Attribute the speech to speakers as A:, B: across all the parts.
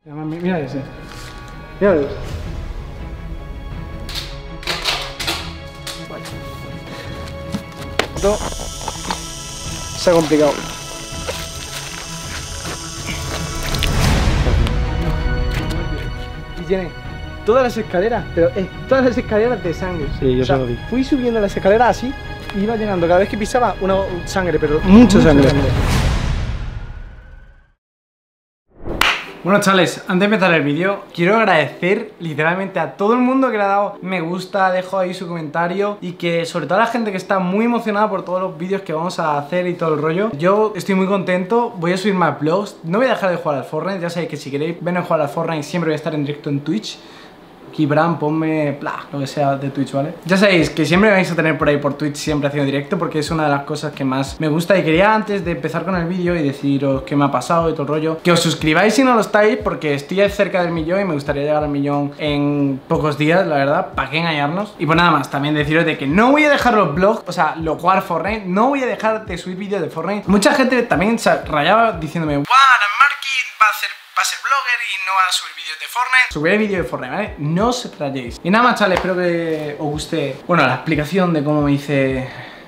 A: Mira ese. Mira ese. Esto se ha complicado. Y tiene todas las escaleras, pero todas las escaleras de sangre.
B: Sí, yo se lo vi.
A: Fui subiendo las escaleras así y iba llenando cada vez que pisaba una sangre, pero mucha sangre. Bueno, chavales, antes de empezar el vídeo, quiero agradecer literalmente a todo el mundo que le ha dado me gusta, dejó ahí su comentario y que sobre todo a la gente que está muy emocionada por todos los vídeos que vamos a hacer y todo el rollo. Yo estoy muy contento, voy a subir más vlogs, no voy a dejar de jugar al Fortnite, ya sabéis que si queréis venir a jugar al Fortnite siempre voy a estar en directo en Twitch. Kibran, ponme lo que sea de Twitch, ¿vale? Ya sabéis que siempre me vais a tener por ahí por Twitch siempre haciendo directo porque es una de las cosas que más me gusta. Y quería antes de empezar con el vídeo y deciros qué me ha pasado y todo el rollo, que os suscribáis si no lo estáis porque estoy cerca del millón y me gustaría llegar al millón en pocos días, la verdad, para qué engañarnos. Y pues nada más, también deciros de que no voy a dejar los vlogs, o sea, lo jugar Fortnite, no voy a dejar de subir vídeos de Fortnite. Mucha gente también se rayaba diciéndome, ¡guau! Marky va a ser blogger y no va a subir vídeos de Fortnite. Subiré vídeos de Fortnite, ¿vale? No os rayéis. Y nada más, chavales, espero que os guste, bueno, la explicación de cómo me hice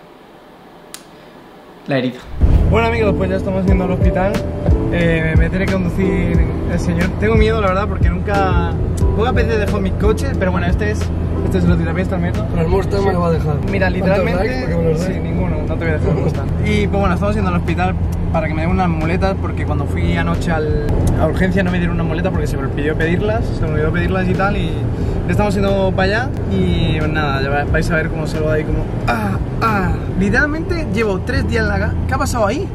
A: la herida. Bueno, amigos, pues ya estamos yendo al hospital. Me tiene que conducir el señor. Tengo miedo, la verdad, porque pocas veces dejo mis coches, pero bueno, este es el hospital, el metro.
B: Pero el Mustang me lo va a dejar.
A: Mira, literalmente, sí, ninguno, no te voy a dejar el Mustang. Y pues bueno, estamos yendo al hospital para que me den unas muletas, porque cuando fui anoche a urgencia no me dieron unas muletas porque se me olvidó pedirlas y tal, y estamos yendo para allá y pues nada, ya vais a ver cómo se lo da ahí como... Literalmente llevo 3 días en la casa. ¿Qué ha pasado ahí?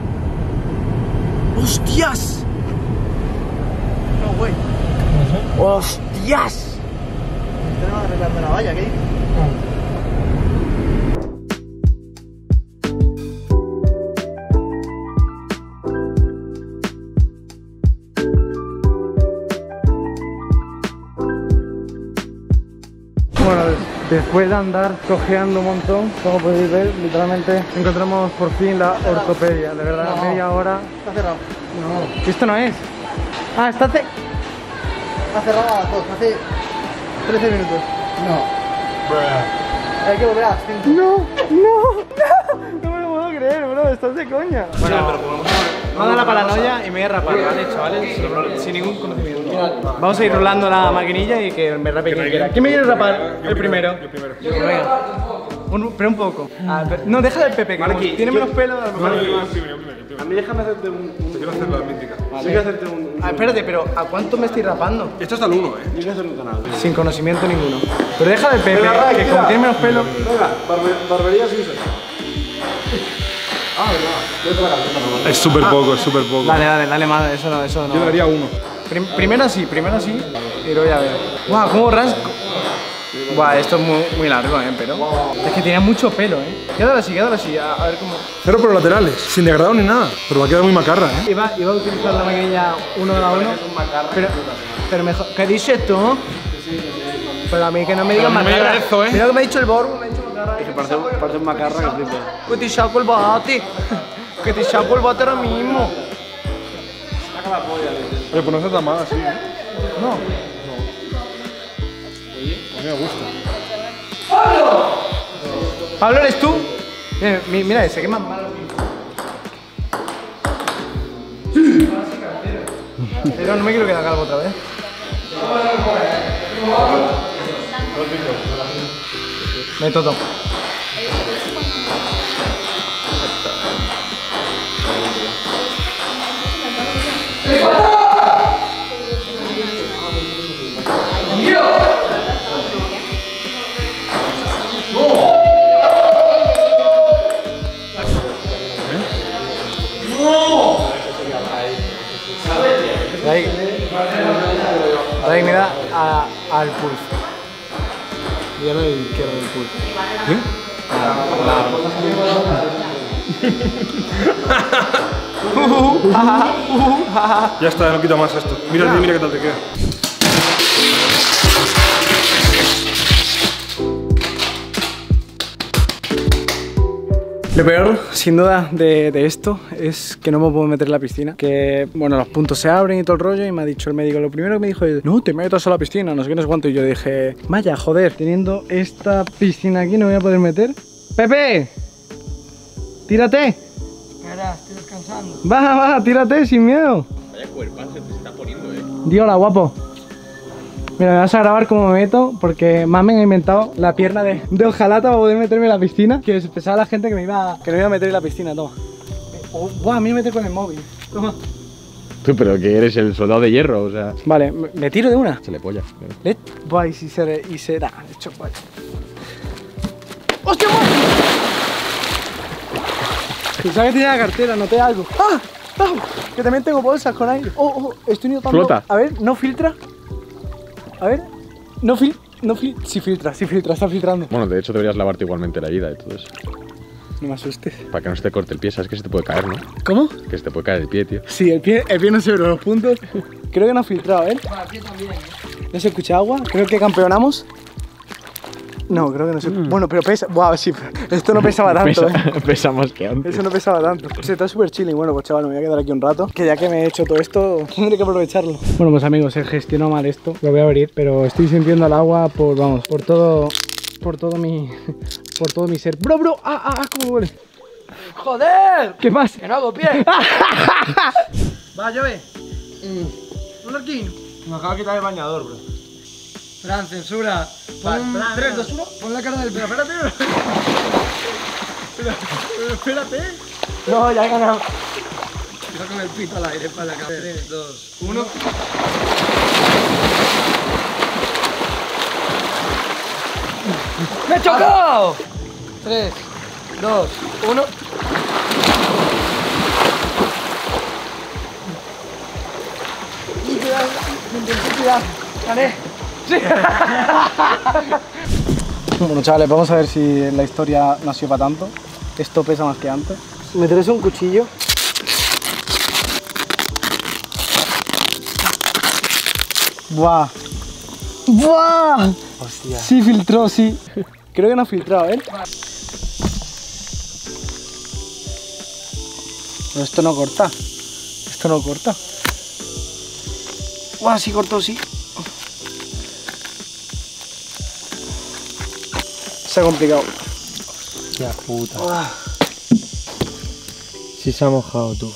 A: ¡Hostias! No, güey. ¡Hostias! Tenemos que arreglarme la valla, ¿qué? Bueno, después de andar cojeando un montón, como podéis ver, literalmente encontramos por fin la ortopedia, de verdad, no. Media hora. Está cerrado. No, esto no es. Ah, está cerrado a las 2, hace 13 minutos. No. Hay que volver a las 5. No me lo puedo creer, bro, estás de coña. Bueno, me da la paranoia y me voy a rapar, ¿vale, chavales? Sin ningún conocimiento. Vamos a ir rolando la maquinilla y que me rape quien quiera. ¿Quién me quiere rapar? El primero. Yo primero. Venga. Pero un poco. No, deja del Pepe, que tiene menos pelo.
B: A mí déjame hacerte un...
C: Te quiero hacer la mítica.
B: Sí, quiero hacerte un...
A: Espérate, pero ¿a cuánto me estoy rapando?
C: Esto está al 1,
B: Yo quiero hacer un canal.
A: Sin conocimiento ninguno. Pero deja del Pepe, que como tiene menos pelo...
B: Venga, barbería suiza.
C: Es súper poco, es súper poco.
A: Dale, madre, eso no.
C: Yo le daría 1.
A: Primero sí, y luego ya veo. Guau, cómo rasgo. Guau, esto es muy largo, pero... Es que tiene mucho pelo, Quédalo así, a ver cómo...
C: Cero por los laterales, sin degradado ni nada. Pero va a quedar muy macarra,
A: Iba a utilizar la maquinilla uno a uno, pero mejor... ¿Qué dices tú? Pero a mí que no me digas macarra. Mira que me ha dicho el Borgo, me ha dicho macarra.
B: Que parece un macarra que flipa.
A: Que te saco el bate. Que te saco el bate ahora mismo.
B: Saca la polla,
C: Oye, pues no se tan mal así,
A: No.
C: A mí me gusta.
A: Pablo, ¿eres tú? Mira ese, que más malo. Pero no me quiero quedar calvo otra vez. Me toco. La dignidad al pulso. Y a la izquierda del pulso.
C: Ya está, no quita más esto. Mira qué tal te queda.
A: Lo peor, sin duda, de esto es que no me puedo meter en la piscina. Que, bueno, los puntos se abren y todo el rollo. Y me ha dicho el médico, lo primero que me dijo es: no te metas a la piscina, no sé qué, no sé cuánto. Y yo dije, vaya, joder, teniendo esta piscina aquí no me voy a poder meter. ¡Pepe! ¡Tírate!
D: Espera, estoy descansando.
A: Va, tírate sin miedo.
C: Vaya cuerpazo te está poniendo,
A: Di hola, guapo. Mira, me vas a grabar cómo me meto, porque Mamen ha inventado la pierna de hojalata para poder meterme en la piscina. Que pensaba la gente que me iba a meter en la piscina, toma. Buah, a mí me mete con el móvil. Toma.
E: Tú, pero que eres el soldado de hierro, o sea.
A: Vale, me tiro de una.
E: Se le polla.
A: Buah, y se da. Hecho, vale. ¡Hostia, guau! Pensaba que tenía la cartera, noté algo. ¡Ah! ¡Ah! Que también tengo bolsas con aire. Estoy notando.
E: Flota.
A: A ver, no filtra. A ver, sí filtra, está filtrando.
E: Bueno, de hecho deberías lavarte igualmente la ida y todo eso.
A: No me asustes.
E: Para que no se te corte el pie, sabes que se te puede caer, ¿no?
A: ¿Cómo?
E: Que se te puede caer el pie, tío.
A: Sí, el pie no se ve los puntos. Creo que no ha filtrado, ¿eh?
D: Aquí también.
A: ¿No se escucha agua? Creo que campeonamos. No, creo que no se... Bueno, pero pesa... Buah, sí, esto no pesaba tanto,
E: Pesa más que antes.
A: Eso no pesaba tanto. Se está súper chilling. Bueno, pues chaval, me voy a quedar aquí un rato. Que ya que me he hecho todo esto, tendré que aprovecharlo. Bueno, pues amigos, se gestionó mal esto. Lo voy a abrir, pero estoy sintiendo el agua por, vamos, por todo mi ser. Bro, cómo huele.
D: ¡Joder!
A: ¿Qué pasa?
D: ¡Que no hago pie!
A: Va, llove. Un arquín.
B: Me acabo de quitar el bañador, bro.
D: Fran, censura. Pon un 3, 2, 1. Pon la cara del pelo. Espérate.
A: Espérate.
D: No, ya he ganado. Tira con el pito al aire para la cabeza. 3, 2, 1. ¡Me he chocado! 3, 2, 1.
A: Intensidad. Gané. Sí. Bueno, chavales, vamos a ver si la historia no ha sido para tanto. Esto pesa más que antes. ¿Me traes un cuchillo? ¡Buah! ¡Buah! Hostia. Sí filtró, sí. Creo que no ha filtrado, ¿eh? Pero esto no corta. Esto no corta. ¡Buah! Sí cortó, sí. Se ha complicado.
D: Ya puta.
A: ¡Buah!
D: Sí se ha mojado tú.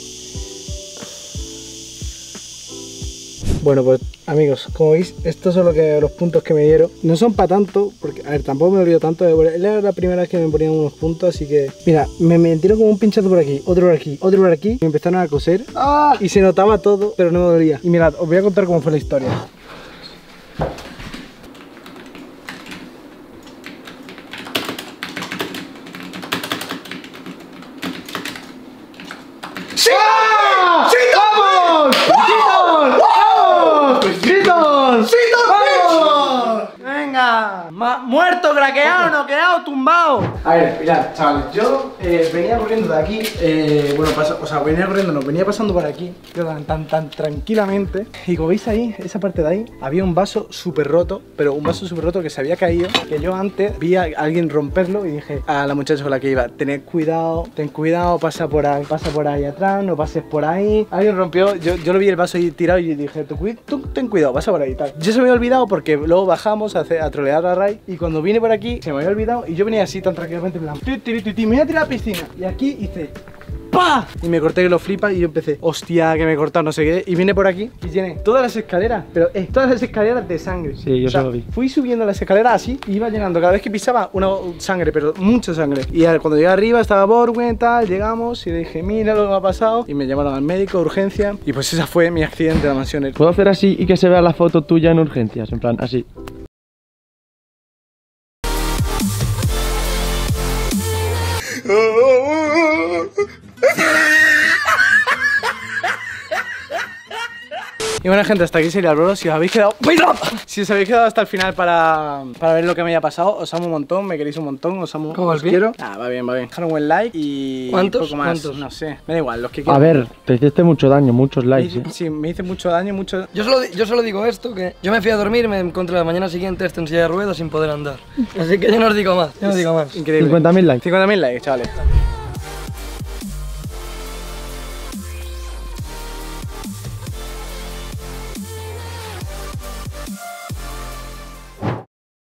A: Bueno, pues amigos, como veis, estos son los puntos que me dieron. No son para tanto, porque, a ver, tampoco me dolió tanto. Era la primera vez que me ponían unos puntos, así que... Mira, me metieron como un pinchazo por aquí, otro por aquí, otro por aquí. Me empezaron a coser. ¡Ah! Y se notaba todo, pero no me dolía. Y mirad, os voy a contar cómo fue la historia. ¡Sí! ¡Sí, vamos! ¡Vamos! ¡Vamos! ¡Vamos! ¡Vamos! ¡Venga! ¡Muerto, craqueado, noqueado, tumbado! A ver, mirad, chavales, yo venía corriendo de aquí, venía pasando por aquí, tan tranquilamente. Y como veis ahí, esa parte de ahí, había un vaso súper roto, pero un vaso súper roto que se había caído, que yo antes vi a alguien romperlo y dije a la muchacha con la que iba: ten cuidado, pasa por ahí atrás, no pases por ahí. Alguien rompió, yo lo vi el vaso ahí tirado y dije: tú ten cuidado, pasa por ahí y tal. Yo se me había olvidado porque luego bajamos a trolear a Ray, y cuando vine por aquí se me había olvidado y yo venía así tan tranquilamente en plan, me voy a tirar a la piscina, y aquí hice ¡pah! Y me corté que lo flipa y yo empecé, hostia, que me he cortado no sé qué, y vine por aquí y llené todas las escaleras, pero todas las escaleras de sangre.
D: Sí, yo se lo vi.
A: Fui subiendo las escaleras así y iba llenando cada vez que pisaba una sangre, pero mucha sangre. Y cuando llegué arriba estaba Borwen, tal, llegamos y dije: mira lo que me ha pasado, y me llamaron al médico de urgencia, y pues esa fue mi accidente de la mansión.
D: ¿Puedo hacer así y que se vea la foto tuya en urgencias? En plan, así.
A: Y bueno, gente, hasta aquí sería el vlog. Si os habéis quedado... Si os habéis quedado hasta el final para ver lo que me haya pasado, os amo un montón, me queréis un montón, os amo,
D: ¿Cómo va el
A: os
D: pie?
A: quiero. Ah, va bien, va bien. Dejar un buen like y
D: ¿Cuántos?
A: poco más.
D: ¿Cuántos?
A: No sé, me da igual, los que
F: A
A: quieran.
F: ver, te hiciste mucho daño, muchos likes, ¿eh?
A: Sí, me hice mucho daño, mucho...
D: Yo solo digo esto, que yo me fui a dormir y me encontré la mañana siguiente en silla de ruedas sin poder andar. Así que yo no os digo más, yo no digo más.
A: Increíble.
F: 50.000 likes.
A: 50.000 likes, chavales.